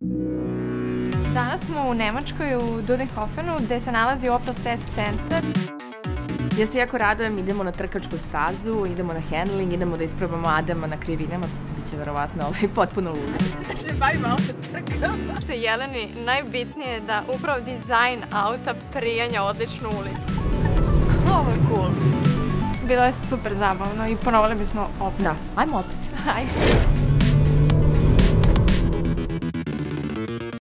Danas smo u Nemačkoj, u Dudenhofenu, gde se nalazi Opel test centar. Ja se jako radujem, idemo na trkačku stazu, idemo na handling, idemo da isprobamo Adama na krivinama. Biće verovatno potpuno ludo. Da se bavimo auto trkama. Se Jeleni najbitnije je da upravo dizajn auta prijanja odličnu ulicu. Ovo je cool. Bilo je super zabavno i ponovili bismo opet. Da, ajmo opet. Ajde.